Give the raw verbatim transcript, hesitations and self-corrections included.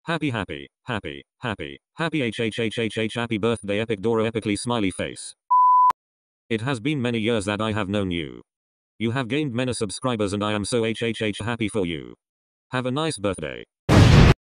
Happy happy, happy, happy, happy h h h h h happy birthday Epic Dora epically smiley face. It has been many years that I have known you. You have gained many subscribers and I am so h h h happy for you. Have a nice birthday.